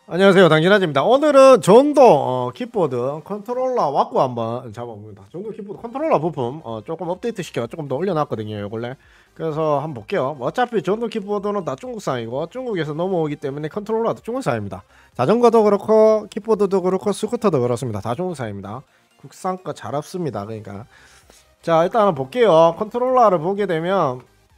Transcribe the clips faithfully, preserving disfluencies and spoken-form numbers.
안녕하세요, 당진아재입니다. 오늘은 전도 어, 키보드 컨트롤러 왁구 한번 잡아봅니다. 전도 키보드 컨트롤러 부품 어, 조금 업데이트 시켜 조금 더 올려놨거든요, 요걸래. 그래서 한번 볼게요. 뭐 어차피 전도 키보드는 다 중국산이고 중국에서 넘어오기 때문에 컨트롤러도 중국산입니다. 자전거도 그렇고 키보드도 그렇고 스쿠터도 그렇습니다. 다 중국산입니다. 국산 거 잘 없습니다. 그러니까 자, 일단은 볼게요. 컨트롤러를 보게 되면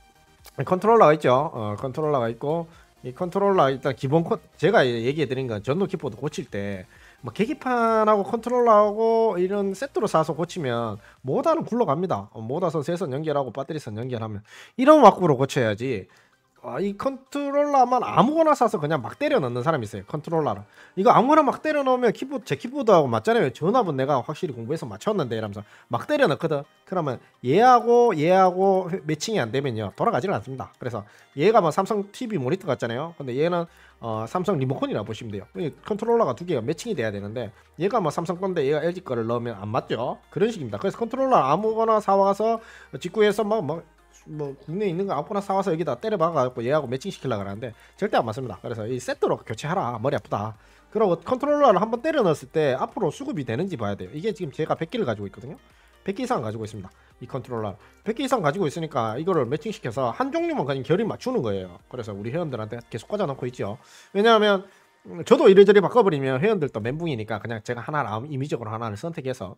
컨트롤러가 있죠. 어, 컨트롤러가 있고 이 컨트롤러 일단 기본 컨 제가 얘기해 드린 건 전도 키보드 고칠 때 뭐 계기판하고 컨트롤러하고 이런 세트로 사서 고치면 모다는 굴러갑니다. 어, 모다선 세선 연결하고 배터리선 연결하면 이런 왁구로 고쳐야지. 아, 이 컨트롤러만 아무거나 사서 그냥 막 때려 넣는 사람이 있어요. 컨트롤러를 이거 아무거나 막 때려 넣으면 키보드 제 키보드하고 맞잖아요. 전압은 내가 확실히 공부해서 맞췄는데 이러면서 막 때려 넣거든. 그러면 얘하고 얘하고 매칭이 안 되면요 돌아가지는 않습니다. 그래서 얘가 뭐 삼성 티비 모니터 같잖아요. 근데 얘는 어, 삼성 리모컨이라 보시면 돼요. 이 컨트롤러가 두 개가 매칭이 돼야 되는데 얘가 뭐 삼성 건데 얘가 엘지 거를 넣으면 안 맞죠. 그런 식입니다. 그래서 컨트롤러 아무거나 사와서 직구해서 뭐, 뭐 뭐 국내에 있는 거 아무거나 사와서 여기다 때려 박아갖고 얘하고 매칭 시키려고 하는데 절대 안 맞습니다. 그래서 이 세트로 교체하라. 머리 아프다. 그리고 컨트롤러를 한번 때려 넣었을 때 앞으로 수급이 되는지 봐야 돼요. 이게 지금 제가 백 개를 가지고 있거든요. 백 개 이상 가지고 있습니다. 이 컨트롤러 백 개 이상 가지고 있으니까 이거를 매칭시켜서 한 종류만 그냥 결이 맞추는 거예요. 그래서 우리 회원들한테 계속 꽂아놓고 있죠. 왜냐하면 저도 이래저래 바꿔버리면 회원들도 멘붕이니까 그냥 제가 하나 임의적으로 하나를 선택해서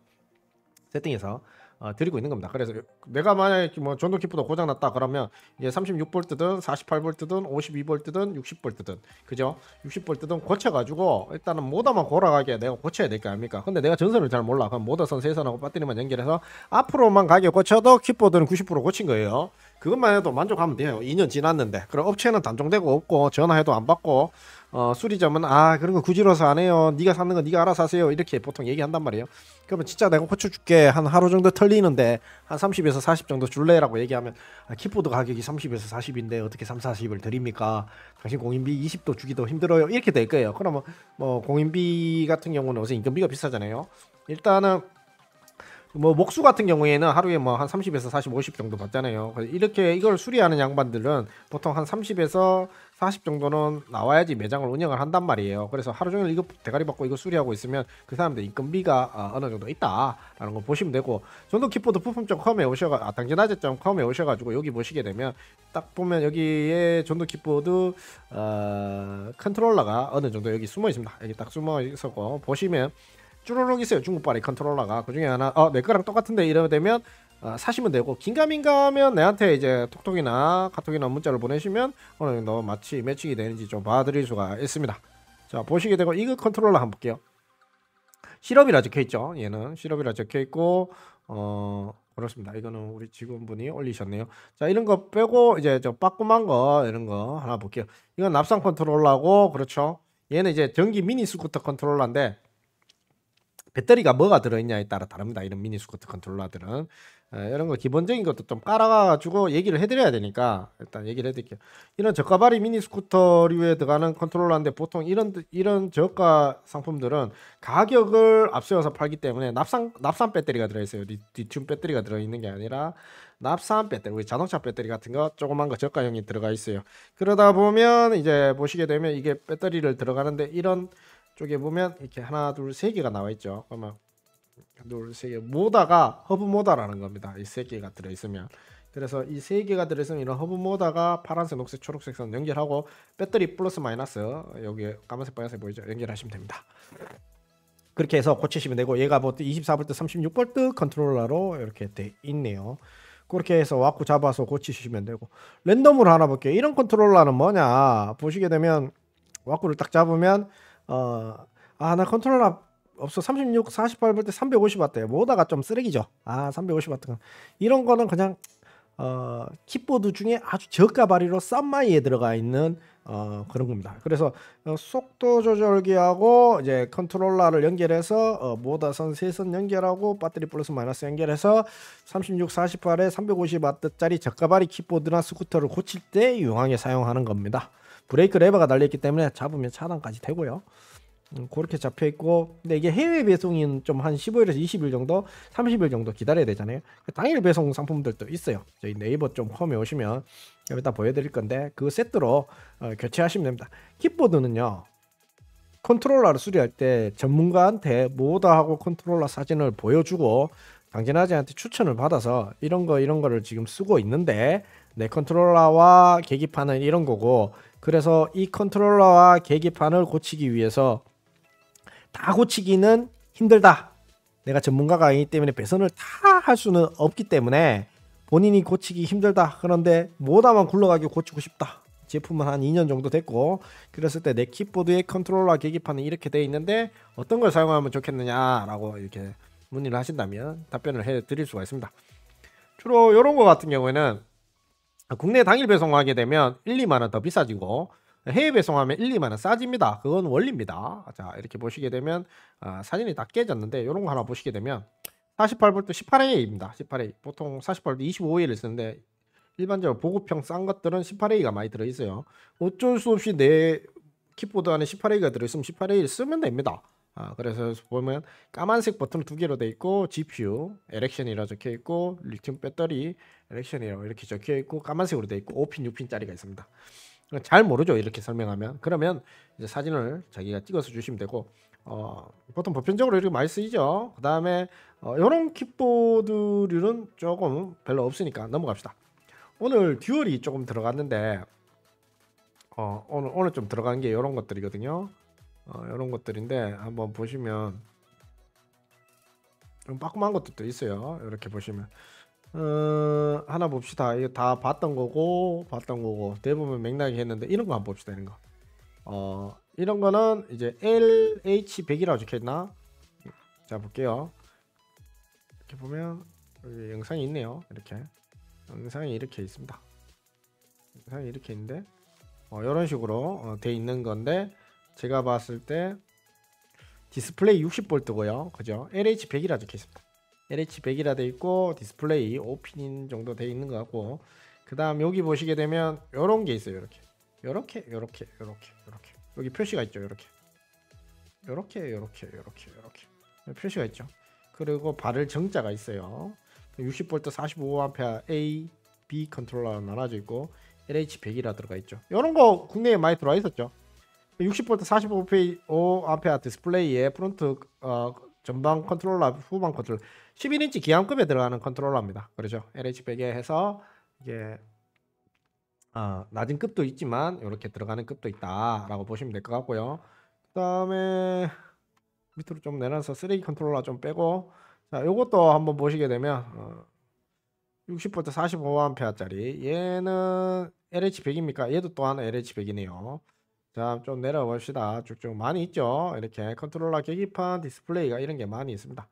세팅해서 어, 드리고 있는 겁니다. 그래서 내가 만약에 뭐 전도 키보드 고장 났다 그러면 이제 삼십육 볼트든 사십팔 볼트든 오십이 볼트든 육십 볼트든 그죠? 육십 볼트든 고쳐가지고 일단은 모터만 골아가게 내가 고쳐야 될 거 아닙니까? 근데 내가 전선을 잘 몰라. 그럼 모터선 세선하고 배터리만 연결해서 앞으로만 가게 고쳐도 키보드는 구십 퍼센트 고친 거예요. 그것만 해도 만족하면 돼요. 이 년 지났는데. 그럼 업체는 단종되고 없고 전화해도 안 받고 어, 수리점은 아 그런 거 굳이로서 안 해요. 네가 사는 거 네가 알아서 하세요. 이렇게 보통 얘기한단 말이에요. 그러면 진짜 내가 고쳐줄게. 한 하루 정도 털리는데 한 삼십에서 사십 정도 줄래라고 얘기하면 아, 키보드 가격이 삼십에서 사십인데 어떻게 삼, 사십을 드립니까? 당신 공인비 이십도 주기도 힘들어요. 이렇게 될 거예요. 그러면 뭐 공인비 같은 경우는 요새 인건비가 비싸잖아요. 일단은 뭐 목수 같은 경우에는 하루에 뭐 한 삼십에서 사십, 오십 정도 받잖아요. 이렇게 이걸 수리하는 양반들은 보통 한 삼십에서 사십 정도는 나와야지 매장을 운영을 한단 말이에요. 그래서 하루 종일 이거 대가리 받고 이거 수리하고 있으면 그 사람들 인건비가 어느 정도 있다라는 거 보시면 되고 전도 키보드 부품 점 컴에 오셔가 아, 당진아재 점 컴에 오셔가지고 여기 보시게 되면 딱 보면 여기에 전도 키보드 어, 컨트롤러가 어느 정도 여기 숨어 있습니다. 여기 딱 숨어 있었고 보시면 쭈루룩 있어요. 중국발의 컨트롤러가 그 중에 하나 어 내 거랑 똑같은데 이러면 되면 어, 사시면 되고 긴가민가하면 내한테 이제 톡톡이나 카톡이나 문자를 보내시면 어느 정도 마치 매칭이 되는지 좀 봐드릴 수가 있습니다. 자 보시게 되고 이거 컨트롤러 한번 볼게요. 시럽이라 적혀있죠. 얘는 시럽이라 적혀있고 어 그렇습니다. 이거는 우리 직원분이 올리셨네요. 자 이런 거 빼고 이제 저 빠꾸만 거 이런 거 하나 볼게요. 이건 납상 컨트롤러고 그렇죠. 얘는 이제 전기 미니 스쿠터 컨트롤러인데 배터리가 뭐가 들어있냐에 따라 다릅니다. 이런 미니 스쿠터 컨트롤러들은 에, 이런 거 기본적인 것도 좀 깔아가지고 얘기를 해드려야 되니까 일단 얘기를 해드릴게요. 이런 저가발이 미니 스쿠터류에 들어가는 컨트롤러인데 보통 이런 이런 저가 상품들은 가격을 앞세워서 팔기 때문에 납산 납산 배터리가 들어있어요. 리, 리튬 배터리가 들어있는 게 아니라 납산 배터리, 우리 자동차 배터리 같은 거 조그만 거 저가형이 들어가 있어요. 그러다 보면 이제 보시게 되면 이게 배터리를 들어가는데 이런 쪽에 보면 이렇게 하나 둘 세 개가 나와 있죠. 그러면 둘 세 개 모다가 허브 모다라는 겁니다. 이 세 개가 들어 있으면 그래서 이 세 개가 들어 있으면 이런 허브 모다가 파란색, 녹색, 초록색 선 연결하고 배터리 플러스 마이너스 여기 까만색, 빨간색 보이죠? 연결하시면 됩니다. 그렇게 해서 고치시면 되고 얘가 뭐 이십사 볼트, 삼십육 볼트 컨트롤러로 이렇게 돼 있네요. 그렇게 해서 왁구 잡아서 고치시면 되고 랜덤으로 하나 볼게요. 이런 컨트롤러는 뭐냐 보시게 되면 왁구를 딱 잡으면 어, 아, 나 컨트롤러 없어. 삼십육, 사십팔 볼트 삼백오십 와트에 모다가 좀 쓰레기죠. 아, 삼백오십 와트. 이런 거는 그냥 어, 키보드 중에 아주 저가 발휘로 싼마이에 들어가 있는 어, 그런 겁니다. 그래서 어, 속도 조절기하고 이제 컨트롤러를 연결해서 어, 모다선 세선 연결하고 배터리 플러스 마이너스 연결해서 삼십육, 사십팔에 삼백오십 와트짜리 저가 발휘 키보드나 스쿠터를 고칠 때 유용하게 사용하는 겁니다. 브레이크 레버가 달려있기 때문에 잡으면 차단까지 되고요. 음, 그렇게 잡혀있고 근데 이게 해외 배송인 좀 한 십오 일에서 이십 일 정도 삼십 일 정도 기다려야 되잖아요. 당일 배송 상품들도 있어요. 저희 네이버 좀 컴에 오시면 여기다 보여드릴 건데 그 세트로 어, 교체하시면 됩니다. 키보드는요 컨트롤러를 수리할 때 전문가한테 뭐다 하고 컨트롤러 사진을 보여주고 강진아재한테 추천을 받아서 이런 거 이런 거를 지금 쓰고 있는데 내 컨트롤러와 계기판은 이런 거고, 그래서 이 컨트롤러와 계기판을 고치기 위해서 다 고치기는 힘들다. 내가 전문가가 아니기 때문에 배선을 다 할 수는 없기 때문에 본인이 고치기 힘들다. 그런데 뭐다만 굴러가게 고치고 싶다. 제품은 한 이 년 정도 됐고, 그랬을 때 내 키보드의 컨트롤러 계기판은 이렇게 돼 있는데 어떤 걸 사용하면 좋겠느냐라고 이렇게 문의를 하신다면 답변을 해 드릴 수가 있습니다. 주로 이런 거 같은 경우에는 국내 당일 배송하게 되면 일, 이만 원 더 비싸지고 해외 배송하면 일, 이만 원 싸집니다. 그건 원리입니다. 자, 이렇게 보시게 되면 아, 사진이 다 깨졌는데 이런 거 하나 보시게 되면 사십팔 볼트 십팔 에이입니다. 십팔 에이. 보통 사십팔 볼트 이십오 에이를 쓰는데 일반적으로 보급형 싼 것들은 십팔 에이가 많이 들어있어요. 어쩔 수 없이 내 키보드 안에 십팔 에이가 들어있으면 십팔 에이를 쓰면 됩니다. 아, 그래서 보면 까만색 버튼 두 개로 되어 있고 지피유 에렉션이라 적혀 있고 리튬 배터리 에렉션이라고 이렇게 적혀 있고 까만색으로 되어 있고 오 핀, 육 핀짜리가 있습니다. 잘 모르죠, 이렇게 설명하면. 그러면 이제 사진을 자기가 찍어서 주시면 되고, 어, 보통 보편적으로 이렇게 많이 쓰이죠. 그 다음에 어, 이런 키보드류는 조금 별로 없으니까 넘어갑시다. 오늘 듀얼이 조금 들어갔는데 어, 오늘 오늘 좀 들어간 게 이런 것들이거든요. 어, 이런 것들인데 한번 보시면 좀 빠끔한 것들도 있어요. 이렇게 보시면 어, 하나 봅시다. 이거 다 봤던 거고 봤던 거고 대부분 맥락이 했는데 이런 거 한번 봅시다. 이런 거. 어, 이런 거는 이제 엘 에이치 백이라고 적혀있나? 자, 볼게요. 이렇게 보면 여기 영상이 있네요. 이렇게 영상이 이렇게 있습니다. 영상이 이렇게 있는데 어, 이런 식으로 어, 돼 있는 건데 제가 봤을 때 디스플레이 육십 볼트고요. 그죠? 엘 에이치 백이라 적혀 있습니다. 엘 에이치 백이라 돼 있고 디스플레이 오 핀 정도 돼 있는 것 같고, 그 다음 여기 보시게 되면 이런 게 있어요. 이렇게 요렇게 요렇게 요렇게 요렇게 여기 표시가 있죠. 요렇게 요렇게 요렇게 요렇게 요렇게 표시가 있죠. 그리고 발을 정자가 있어요. 육십 볼트 사십오 암페어 A, B 컨트롤러로 나눠져 있고 엘 에이치 백이라 들어가 있죠. 이런 거 국내에 많이 들어와 있었죠. 육십 볼트 사십오 암페어 디스플레이에 프론트 어, 전방 컨트롤러, 후방 컨트롤러 십일 인치 기암급에 들어가는 컨트롤러입니다. 그렇죠. 엘 에이치 백에 해서 이게 어, 낮은 급도 있지만 이렇게 들어가는 급도 있다라고 보시면 될 것 같고요. 그 다음에 밑으로 좀 내려서 쓰레기 컨트롤러 좀 빼고, 자, 요것도 한번 보시게 되면 어, 육십 볼트 사십오 암페어짜리 얘는 엘 에이치 백입니까? 얘도 또한 엘 에이치 백이네요. 자, 좀 내려봅시다. 쭉쭉 많이 있죠. 이렇게 컨트롤러 계기판 디스플레이가 이런 게 많이 있습니다.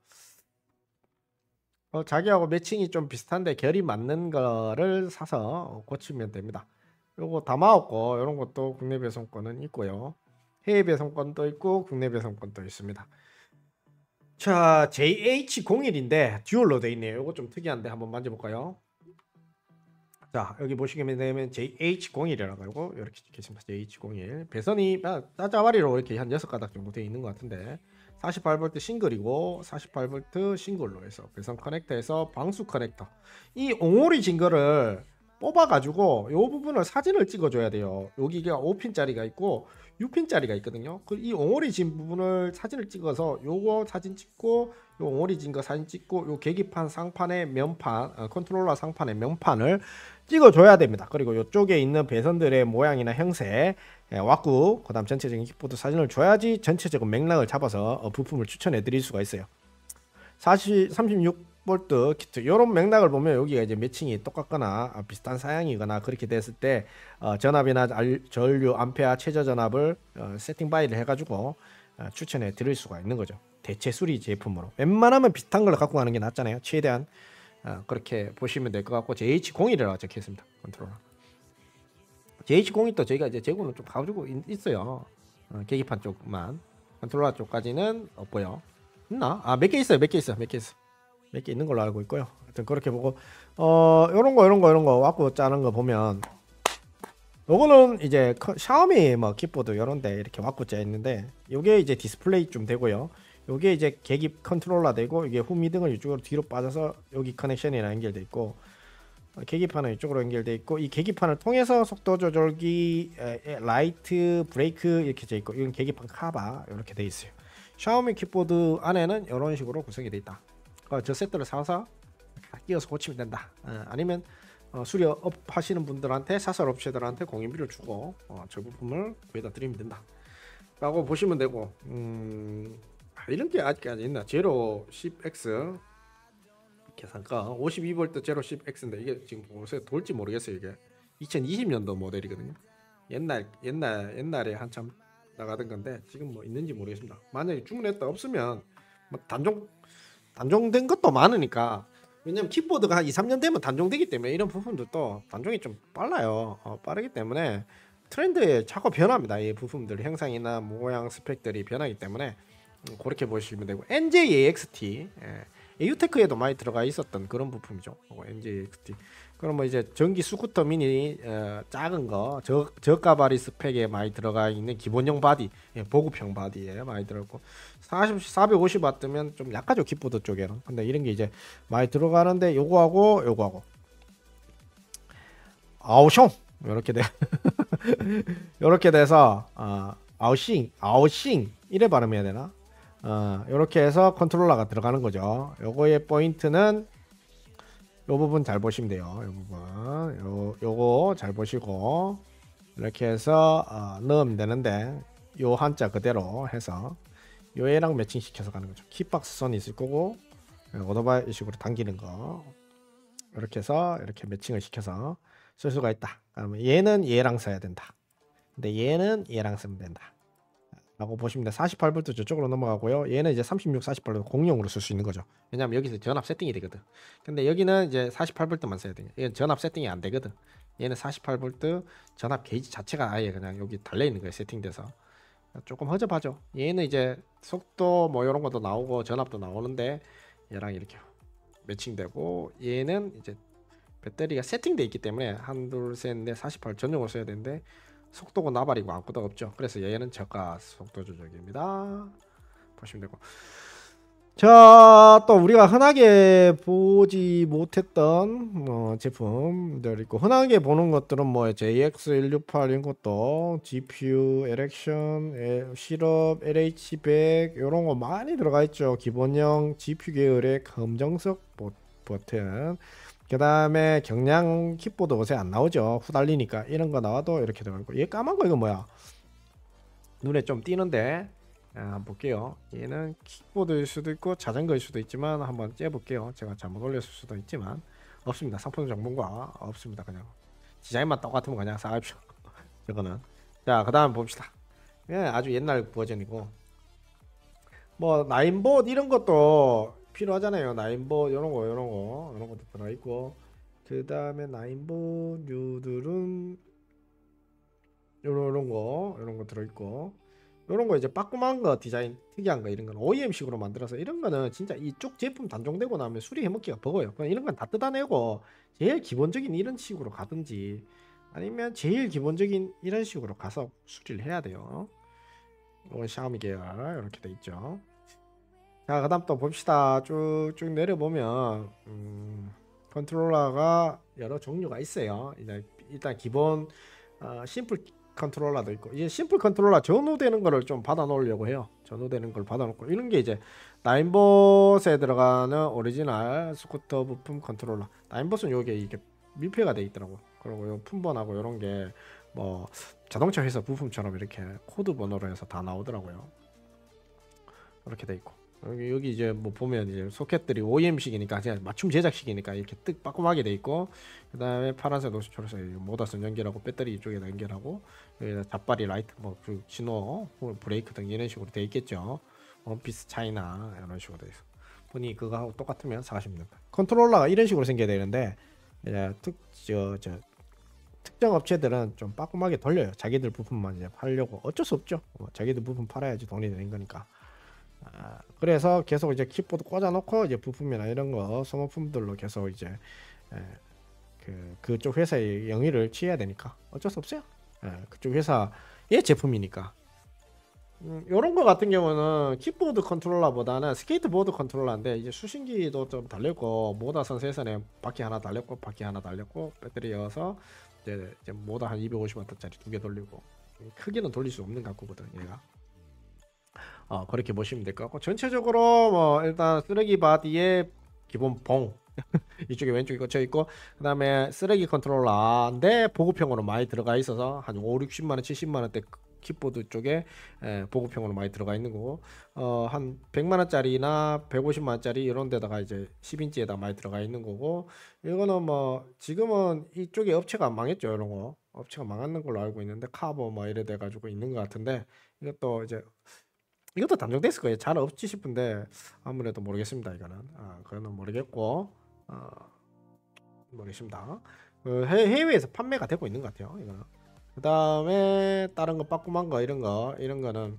어, 자기하고 매칭이 좀 비슷한데 결이 맞는 거를 사서 고치면 됩니다. 요거 담아왔고 이런 것도 국내 배송권은 있고요. 해외 배송권도 있고 국내 배송권도 있습니다. 자, 제이 에이치 공일인데 듀얼로 돼 있네요. 요거 좀 특이한데 한번 만져볼까요? 자, 여기 보시게 되면 제이 에이치 공일이라고 하고 이렇게 적혀 있습니다. 제이 에이치 공일 배선이 따자와리로 이렇게 한 여섯 가닥 정도 되어 있는 것 같은데 사십팔 볼트 싱글이고 사십팔 볼트 싱글로 해서 배선 커넥터에서 방수 커넥터, 이 옹홀이 진 거를 뽑아 가지고 요 부분을 사진을 찍어 줘야 돼요. 여기가 오 핀짜리가 있고 육 핀짜리가 있거든요. 그 이 옹홀이 진 부분을 사진을 찍어서 요거 사진 찍고 요 옹홀이 진 거 사진 찍고 요 계기판 상판의 면판 어, 컨트롤러 상판의 면판을 찍어 줘야 됩니다. 그리고 요쪽에 있는 배선들의 모양이나 형태, 예, 왁구, 그 다음 전체적인 키보드 사진을 줘야지 전체적인 맥락을 잡아서 어, 부품을 추천해 드릴 수가 있어요. 사십, 삼십육 볼트 키트 이런 맥락을 보면 여기가 이제 매칭이 똑같거나 아, 비슷한 사양이거나 그렇게 됐을 때 어, 전압이나 알, 전류 암페어 최저 전압을 어, 세팅 바이를 해가지고 어, 추천해 드릴 수가 있는 거죠. 대체 수리 제품으로 웬만하면 비슷한 걸 갖고 가는 게 낫잖아요. 최대한 어, 그렇게 보시면 될 것 같고 제이 에이치 공일이라고 적혀 있습니다. 컨트롤러 제이 에이치 공일도 저희가 이제 재고는 좀 가지고 있어요. 어, 계기판 쪽만 컨트롤러 쪽까지는 없고요. 있나? 아, 몇 개 있어요. 몇 개 있어. 몇 개 있어. 몇 개 있는 걸로 알고 있고요. 하여튼 그렇게 보고 어 요런 거 요런 거 요런 거 왁구 짜는 거 보면 요거는 이제 샤오미 뭐 키보드 요런데 이렇게 왁구 짜 있는데 요게 이제 디스플레이 좀 되고요. 요게 이제 계기 컨트롤러 되고 이게 후미등을 이쪽으로 뒤로 빠져서 여기 커넥션이랑 연결돼 있고 계기판은 이쪽으로 연결돼 있고, 이 계기판을 통해서 속도 조절기, 에, 에, 라이트, 브레이크 이렇게 돼 있고, 이건 계기판 카바 이렇게 돼 있어요. 샤오미 킥보드 안에는 이런 식으로 구성이 돼 있다. 어, 저 세트를 사서 끼워서 고치면 된다. 어, 아니면 어, 수리업 하시는 분들한테, 사설 업체들한테 공인비를 주고 어, 저 부품을 구해다 드리면 된다 라고 보시면 되고, 음, 아, 이런 게 아직까지 있나. 제로 십 엑스 계산가 오십이 볼트 제로 십 엑스인데 이게 지금 요새 돌지 모르겠어요. 이게 이천이십 년도 모델이거든요. 옛날 옛날 옛날에 한참 나가던 건데 지금 뭐 있는지 모르겠습니다. 만약에 주문했다 없으면 뭐 단종 단종된 것도 많으니까. 왜냐면 킥보드가 한 이, 삼 년 되면 단종되기 때문에 이런 부품들도 단종이 좀 빨라요. 어, 빠르기 때문에 트렌드에 자꾸 변합니다. 이 부품들 형상이나 모양 스펙들이 변하기 때문에 음, 그렇게 보시면 되고, 엔제이엑스티 예, 에이유테크에도 많이 들어가 있었던 그런 부품이죠. 엔제이엑스티. 그럼 뭐 이제 전기 스쿠터 미니 어, 작은 거 저, 저가바리 스펙에 많이 들어가 있는 기본형 바디, 예, 보급형 바디에 많이 들어있고, 사십, 사백오십 와트면 좀 약하죠, 킥보드 쪽에는. 근데 이런 게 이제 많이 들어가는데 요거하고 요거하고 아우숑 이렇게 돼. 이렇게 돼서 어, 아우싱 아우싱 이래 발음해야 되나? 어, 이렇게 해서 컨트롤러가 들어가는 거죠. 요거의 포인트는 요 부분 잘 보시면 돼요. 요 부분 요, 요거 잘 보시고 이렇게 해서 어, 넣으면 되는데, 요 한자 그대로 해서 요 애랑 매칭 시켜서 가는 거죠. 키박스 선이 있을 거고, 오토바이 식으로 당기는 거 이렇게 해서 이렇게 매칭을 시켜서 쓸 수가 있다. 그러면 얘는 얘랑 써야 된다. 근데 얘는 얘랑 쓰면 된다 라고 보시면 돼. 사십팔 볼트 저쪽으로 넘어가고요. 얘는 이제 삼십육, 사십팔 볼트 공용으로 쓸 수 있는 거죠. 왜냐면 여기서 전압 세팅이 되거든. 근데 여기는 이제 사십팔 볼트만 써야 돼요. 얘는 전압 세팅이 안 되거든. 얘는 사십팔 볼트 전압 게이지 자체가 아예 그냥 여기 달려 있는 거예요. 세팅돼서 조금 허접하죠. 얘는 이제 속도 뭐 이런 것도 나오고 전압도 나오는데 얘랑 이렇게 매칭되고, 얘는 이제 배터리가 세팅돼 있기 때문에 한, 둘, 셋, 넷, 사십팔 전용으로 써야 되는데 속도가 나발이고 아무것도 없죠. 그래서 얘는 저가 속도 조절기입니다. 보시면 되고, 자, 또 우리가 흔하게 보지 못했던 어, 제품들 있고, 흔하게 보는 것들은 뭐 제이엑스 일육팔 이런 것도 지피유, 엘액션, 실업, 엘에이치 백 이런 거 많이 들어가 있죠. 기본형 지피유 계열의 검정색 버튼. 그 다음에 경량 킥보드 요새 안 나오죠. 후달리니까. 이런 거 나와도 이렇게 들어가고, 얘 까만 거 이거 뭐야? 눈에 좀 띄는데, 아, 한번 볼게요. 얘는 킥보드일 수도 있고 자전거일 수도 있지만 한번 째볼게요. 제가 잘못 올렸을 수도 있지만 없습니다. 상품 정보가 없습니다. 그냥 디자인만 똑같으면 그냥 사십시오. 이거는. 자, 그 다음 봅시다. 예, 아주 옛날 버전이고, 뭐 나인봇 이런 것도 필요하잖아요. 나인봇 이런 거 이런 거 이런 것도 들어있고, 그 다음에 나인봇 류들은 요런, 요런 거 이런 거 들어있고, 요런 거 이제 빠꾸만 거 디자인 특이한 거 이런 건 오이엠식으로 만들어서, 이런 거는 진짜 이쪽 제품 단종되고 나면 수리해 먹기가 버거워요. 그냥 이런 건 다 뜯어내고 제일 기본적인 이런 식으로 가든지, 아니면 제일 기본적인 이런 식으로 가서 수리를 해야 돼요. 이건 샤오미 계열 이렇게 돼 있죠. 자, 그 다음 또 봅시다. 쭉쭉 내려보면 음, 컨트롤러가 여러 종류가 있어요. 이제 일단 기본 어, 심플 컨트롤러도 있고, 이제 심플 컨트롤러 전후되는 거를 좀 받아 놓으려고 해요. 전후되는 걸 받아 놓고, 이런 게 이제 나인봇에 들어가는 오리지널 스쿠터 부품 컨트롤러. 나인봇은 요게 이게 밀폐가 돼 있더라고. 그리고 요 품번하고 요런 게 뭐 자동차 회사 부품처럼 이렇게 코드 번호로 해서 다 나오더라고요. 이렇게 돼 있고, 여기, 여기 이제 뭐 보면 이제 소켓들이 오이엠식이니까 그냥 맞춤 제작식이니까 이렇게 뜩 빠끔하게 돼 있고, 그 다음에 파란색, 노스, 초록색 모다선 연결하고 배터리 이쪽에다 연결하고, 여기다 잡바리, 라이트, 뭐 신호, 브레이크 등 이런 식으로 돼 있겠죠. 원피스 차이나 이런 식으로 돼 있어. 보니 그거하고 똑같으면 사가시면 됩니다. 컨트롤러가 이런 식으로 생겨야 되는데, 이제 특, 저, 저 특정 업체들은 좀 빠끔하게 돌려요. 자기들 부품만 이제 팔려고. 어쩔 수 없죠. 뭐 자기들 부품 팔아야지 돈이 되는 거니까. 아, 그래서 계속 이제 킥보드 꽂아놓고 이제 부품이나 이런 거 소모품들로 계속 이제 에, 그 그쪽 회사의 영위를 취해야 되니까 어쩔 수 없어요. 에, 그쪽 회사의 제품이니까. 음, 요런 거 같은 경우는 키보드 컨트롤러보다는 스케이트보드 컨트롤러인데 이제 수신기도 좀 달렸고 모다 선세선에 바퀴 하나 달렸고 바퀴 하나 달렸고 배터리 여서 이제, 이제 모다 한 이백오십 와트짜리 두 개 돌리고 크기는 돌릴 수 없는 갖고거든 얘가. 어, 그렇게 보시면 될 것 같고 전체적으로 뭐 일단 쓰레기 바디에 기본 봉 이쪽에 왼쪽에 꽂혀 있고 그다음에 쓰레기 컨트롤러인데 보급형으로 많이 들어가 있어서 한 오, 육십만 원, 칠십만 원대 키보드 쪽에 에, 보급형으로 많이 들어가 있는 거고 어, 한 백만 원짜리나 백오십만 원짜리 이런 데다가 이제 십 인치에다 많이 들어가 있는 거고 이거는 뭐 지금은 이쪽에 업체가 망했죠. 이런 거 업체가 망하는 걸로 알고 있는데 카보 뭐 이래 돼 가지고 있는 것 같은데 이것도 이제 이것도 단종됐을 거예요. 잘 없지 싶은데 아무래도 모르겠습니다. 이거는 아, 그거는 모르겠고 어, 모르겠습니다. 그 해- 해외에서 판매가 되고 있는 것 같아요. 이거는. 그 다음에 다른 거 빠꾸만 거 이런 거 이런 거는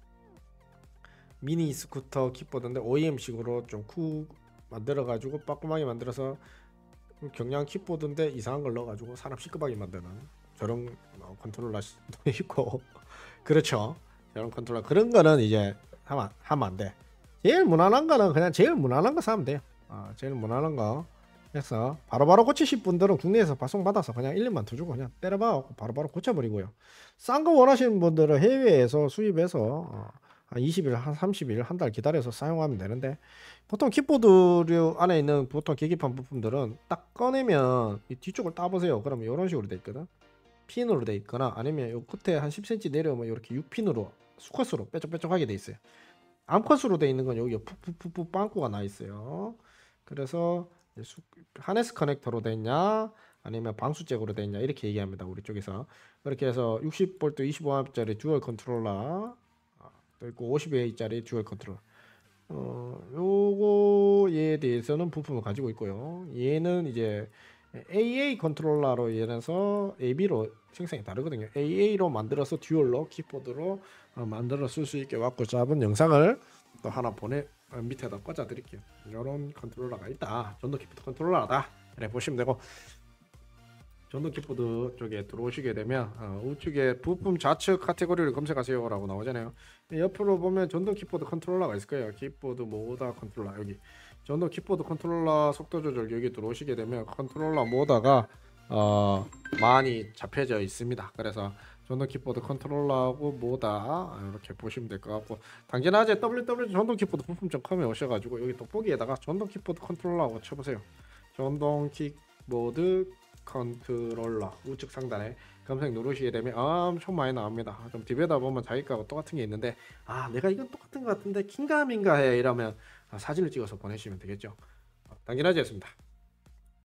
미니 스쿠터 키보드인데 오이엠식으로 좀 쿠 만들어 가지고 빠꾸하게 만들어서 경량 키보드인데 이상한 걸 넣어 가지고 사람 시끄하게 만드는 저런 어, 컨트롤러도 있고 그렇죠. 저런 컨트롤러 그런 거는 이제 하면 하면 안 돼. 제일 무난한 거는 그냥 제일 무난한 거 사면 돼요. 아, 제일 무난한 거 해서 바로바로 고치실 분들은 국내에서 발송 받아서 그냥 일 년만 더 주고 그냥 때려봐 바로바로 고쳐버리고요. 싼 거 원하시는 분들은 해외에서 수입해서 어, 한 이십 일, 한 삼십 일, 한 달 기다려서 사용하면 되는데 보통 키보드류 안에 있는 보통 계기판 부품들은 딱 꺼내면 이 뒤쪽을 따보세요. 그러면 이런 식으로 돼 있거든. 핀으로 돼 있거나 아니면 요 끝에 한 십 센티미터 내려오면 이렇게 육 핀으로 수컷으로 뾰족뾰족하게 돼 있어요. 암컷으로 돼 있는 건 여기 푹푹푹푹 빵꾸가 나 있어요. 그래서 수, 하네스 커넥터로 돼 있냐 아니면 방수잭으로 돼 있냐 이렇게 얘기합니다. 우리 쪽에서 그렇게 해서 육십 볼트 이십오 암페어짜리 듀얼 컨트롤러 또 있고 오십 에이짜리 듀얼 컨트롤러 어, 요거에 대해서는 부품을 가지고 있고요. 얘는 이제 에이에이 컨트롤러로 인해서 에이비로 생성이 다르거든요. 에이에이로 만들어서 듀얼로 키보드로 어, 만들어 쓸 수 있게 왔고 잡은 영상을 또 하나 보내 어, 밑에다 꽂아 드릴게요. 이런 컨트롤러가 있다. 전동 키보드 컨트롤러다. 이렇게 보시면 되고 전동 키보드 쪽에 들어오시게 되면 어, 우측에 부품 좌측 카테고리를 검색하세요라고 나오잖아요. 옆으로 보면 전동 키보드 컨트롤러가 있을 거예요. 키보드 모다 컨트롤러 여기 전동 키보드 컨트롤러 속도 조절 여기 들어오시게 되면 컨트롤러 모다가 어, 많이 잡혀져 있습니다. 그래서 전동 키보드 컨트롤러하고 모다 이렇게 보시면 될 것 같고 당진화재 더블유더블유더블유 전동 키보드 부품 점 컴에 오셔가지고 여기 돋보기에다가 전동 키보드 컨트롤러하고 쳐보세요. 전동 키보드 컨트롤러 우측 상단에 검색 누르시게 되면 엄청 많이 나옵니다. 좀 뒤에다 보면 자기 거하고 똑같은 게 있는데 아 내가 이건 똑같은 것 같은데 킹감인가 해 이러면 사진을 찍어서 보내시면 되겠죠. 당진화재였습니다.